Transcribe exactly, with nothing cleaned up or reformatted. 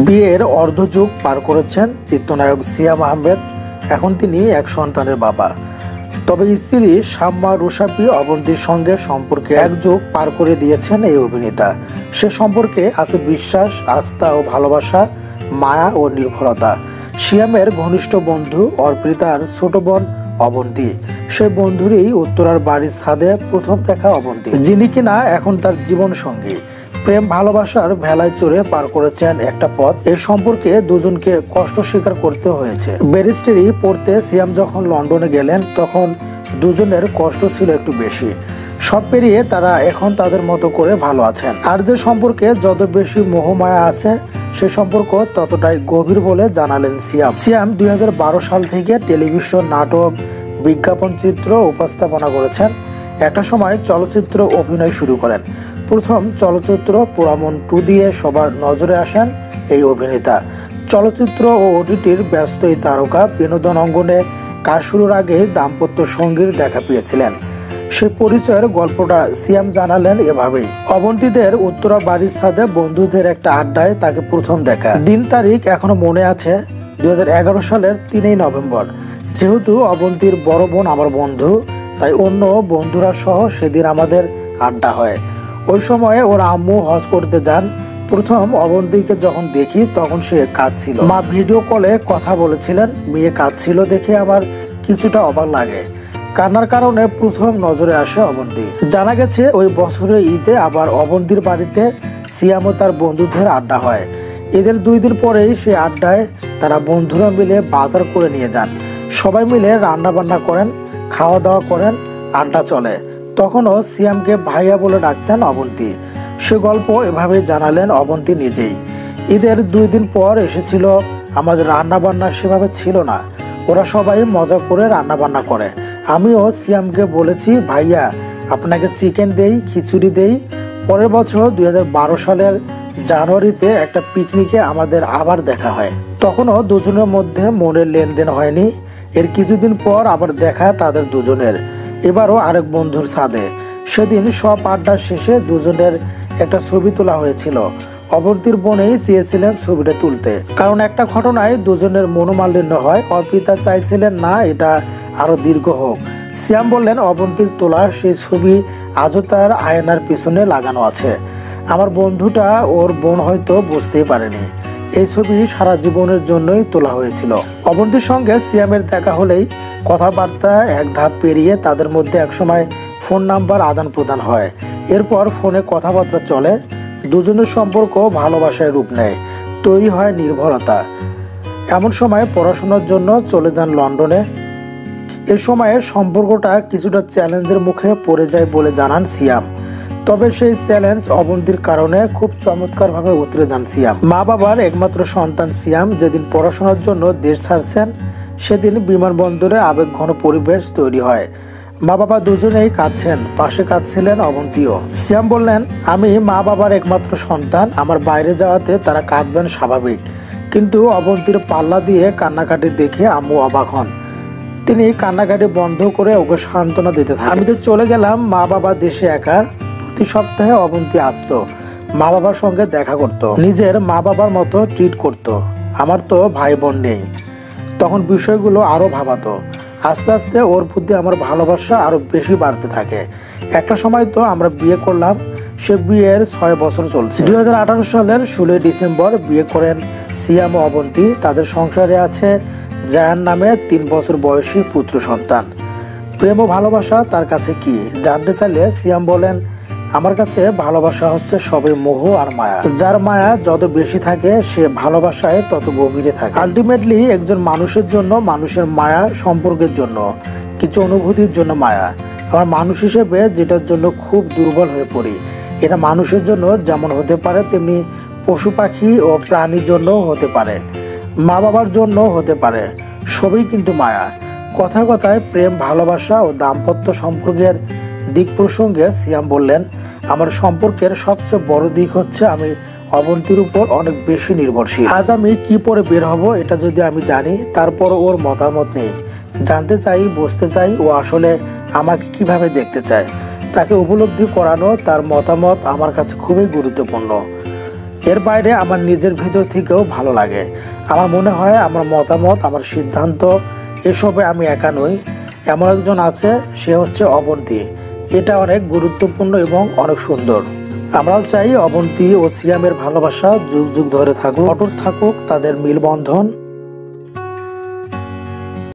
বিয়ের অর্ধযুগ পার করেছেন চিত্রনায়ক সিয়াম আহমেদ। এখন তিনি এক সন্তানের বাবা। তবে স্ত্রী শাম্মা রুশাপি অবন্তীর সঙ্গে সম্পর্কে এক যুগ পার করে দিয়েছেন এই অভিনেতা। সে সম্পর্কে আছে বিশ্বাস, আস্থা ও ভালোবাসা, মায়া ও নির্ভরতা। সিয়ামের ঘনিষ্ঠ বন্ধু অর্পিতার ছোট বোন অবন্তী, সেই বন্ধুরই উত্তরার বাড়ির ছাদে প্রথম দেখা অবন্তী, যিনি কিনা এখন তার জীবন সঙ্গী। প্রেম ভালোবাসার ভেলায় চড়ে পার করেছেন একটা পথ। এই সম্পর্কে দুজনকে কষ্ট স্বীকার করতে হয়েছে। ব্যারিস্টারি পড়তে সিয়াম যখন লন্ডনে গেলেন তখন দুজনের কষ্ট ছিল একটু বেশি। সব পেরিয়ে তারা এখন তাদের মতো করে ভালো আছেন। আর যে সম্পর্কে যত বেশি মোহমায়া আছে সে সম্পর্ক ততটাই গভীর বলে জানালেন সিয়াম। সিয়াম দুই হাজার বারো সাল থেকে টেলিভিশন, নাটক, বিজ্ঞাপন চিত্র উপস্থাপনা করেছেন। একটা সময় চলচ্চিত্র অভিনয় শুরু করেন। প্রথম চলচ্চিত্র পোড়ামন টু দিয়ে সবার নজরে আসেন এই অভিনেতা। চলচ্চিত্র ও ওটিটির ব্যস্ত এই তারকা বিনোদন অঙ্গনে কাজ শুরুর আগে দাম্পত্য সঙ্গীর দেখা পেয়েছিলেন। সে পরিচয়ের গল্পটা সিয়াম জানালেন এভাবেই। অবন্তীদের উত্তরা বাড়ির ছাদে বন্ধুদের একটা আড্ডায় তাকে প্রথম দেখা। দিন তারিখ এখনো মনে আছে, দুই হাজার এগারো সালের তিনই নভেম্বর। যেহেতু অবন্তীর বড় বোন আমার বন্ধু, তাই অন্য বন্ধুরা সহ সেদিন আমাদের আড্ডা হয়। ওই সময়ে ওর আম্মু হজ করতে যান। প্রথম অবন্তীকে যখন দেখি তখন সে কাঁদছিল। মা ভিডিও কলে কথা বলেছিলেন, মেয়ে কাঁদছিল দেখে আমার কিছুটা অবাক লাগে। কান্নার কারণে প্রথম নজরে আসে অবন্তী। জানা গেছে ওই বছরের ঈদে আবার অবন্তীর বাড়িতে সিয়াম ও তার বন্ধুদের আড্ডা হয়। ঈদের দুই দিন পরেই সে আড্ডায় তারা বন্ধুরা মিলে বাজার করে নিয়ে যান। সবাই মিলে রান্না বান্না করেন, খাওয়া দাওয়া করেন, আড্ডা চলে। তখনও সিয়ামকে ভাইয়া বলে ডাকতেন অবন্তী। সে গল্প এভাবে জানালেন অবন্তী নিজেই। ঈদের দুই দিন পর এসেছিল। আমাদের রান্না বান্না সেভাবে ছিল না, ওরা সবাই মজা করে রান্না বান্না করে। আমিও সিয়ামকে বলেছি, ভাইয়া আপনাকে চিকেন দেই, খিচুড়ি দেই। পরের বছর দুই হাজার বারো সালের জানুয়ারিতে একটা পিকনিকে আমাদের আবার দেখা হয়। তখনও দুজনের মধ্যে মনের লেনদেন হয়নি। এর কিছুদিন পর আবার দেখা তাদের দুজনের, এবারও আরেক বন্ধুর ছাদে। সেদিন সব আড্ডার শেষে দুজনের একটা ছবি তোলা হয়েছিল। অবন্তীর বোনেই চেয়েছিলেন ছবিটা তুলতে, কারণ একটা ঘটনায় দুজনের মনোমালিন্য হয়। অর্পিতা চাইছিলেন না এটা আরো দীর্ঘ হোক। সিয়াম বললেন, অবন্তীর তোলা সেই ছবি আজও তার আয়নার পিছনে লাগানো আছে। আমার বন্ধুটা ওর বোন হয়তো বুঝতেই পারেনি। এই ছবি সারা জীবনের জন্যই তোলা হয়েছিল। অবন্তীর সঙ্গে সিয়ামের দেখা হলেই কথাবার্তা এক ধাপ পেরিয়ে তাদের মধ্যে একসময় ফোন নাম্বার আদান প্রদান হয়। এরপর ফোনে কথাবার্তা চলে। দুজনের সম্পর্ক ভালোবাসায় রূপ নেয়, তৈরি হয় নির্ভরতা। এমন সময় পড়াশোনার জন্য চলে যান লন্ডনে। এ সময়ে সম্পর্কটা কিছুটা চ্যালেঞ্জের মুখে পড়ে যায় বলে জানান সিয়াম। তবে সেই চ্যালেঞ্জ অবন্তীর কারণে খুব চমৎকারভাবে উতরে যান সিয়াম। মা বাবার একমাত্র সন্তান সিয়াম যেদিন পড়াশোনার জন্য দেশ ছাড়ছেন সেদিন বিমানবন্দরে আবেগঘন পরিবেশ তৈরি হয়। মা বাবা দুজনেই কাঁদছেন, পাশে কাঁদছিলেন অবন্তীও। সিয়াম বললেন, আমি মা বাবার একমাত্র সন্তান, আমার বাইরে যাওয়াতে তারা কাঁদবেন স্বাভাবিক, কিন্তু অবন্তীর পাল্লা দিয়ে কান্নাকাটি দেখে আম্মু অবাক হন। তিনি কান্নাকাটি বন্ধ করে ওকে সান্ত্বনা দিতে থাকেন। আমি তো চলে গেলাম, মা বাবা দেশে একা। প্রতি সপ্তাহে অবন্তী আসতো, মা বাবার সঙ্গে দেখা করত, নিজের মা বাবার মতো ট্রিট করত। আমার তো ভাই বোন নেই। তখন বিষয়গুলো আরো ভাবাতো। আস্তে আস্তে ওর প্রতি আমার ভালোবাসা আরো বেশি বাড়তে থাকে। একটা সময় তো আমরা বিয়ে করলাম। সে বিয়ের ছয় বছর চলছে। দুই হাজার আঠারো সালের ষোলোই ডিসেম্বর বিয়ে করেন সিয়াম ও অবন্তী। তাদের সংসারে আছে জায়ান নামে তিন বছর বয়সী পুত্র সন্তান। প্রেম ও ভালোবাসা তার কাছে কি জানতে চাইলে সিয়াম বলেন, আমার কাছে ভালোবাসা হচ্ছে সবই মোহ আর মায়া। যার মায়া যত বেশি থাকে সে ভালোবাসায় তত গভীরে থাকে। আলটিমেটলি একজন মানুষের জন্য মানুষের মায়া, সম্পর্কের জন্য কিছু অনুভূতির জন্য মায়া। আমার মানুষ হিসেবে যেটার জন্য খুব দুর্বল হয়ে পড়ি, এটা মানুষের জন্য যেমন হতে পারে তেমনি পশু পাখি ও প্রাণীর জন্য হতে পারে, মা বাবার জন্য হতে পারে। সবই কিন্তু মায়া। কথায় কথায় প্রেম, ভালোবাসা ও দাম্পত্য সম্পর্কের দিক প্রসঙ্গে সিয়াম বললেন, আমার সম্পর্কের সবচেয়ে বড় দিক হচ্ছে আমি অবন্তীর উপর অনেক বেশি নির্ভরশীল। আজ আমি কি পরে বের হব এটা যদি আমি জানি, তারপর ওর মতামত নেই। জানতে চাই, বুঝতে চাই ও আসলে আমাকে কিভাবে দেখতে চায়। তাকে উপলব্ধি করানো, তার মতামত আমার কাছে খুবই গুরুত্বপূর্ণ। এর বাইরে আমার নিজের ভিতর থেকেও ভালো লাগে। আমার মনে হয় আমার মতামত, আমার সিদ্ধান্ত এসবে আমি একা নই। এমন একজন আছে, সে হচ্ছে অবন্তী। এটা অনেক গুরুত্বপূর্ণ এবং অনেক সুন্দর। আমরাও চাই অবন্তী ও সিয়ামের ভালোবাসা যুগ যুগ ধরে থাকুক, অটুট থাকুক তাদের মিলবন্ধন।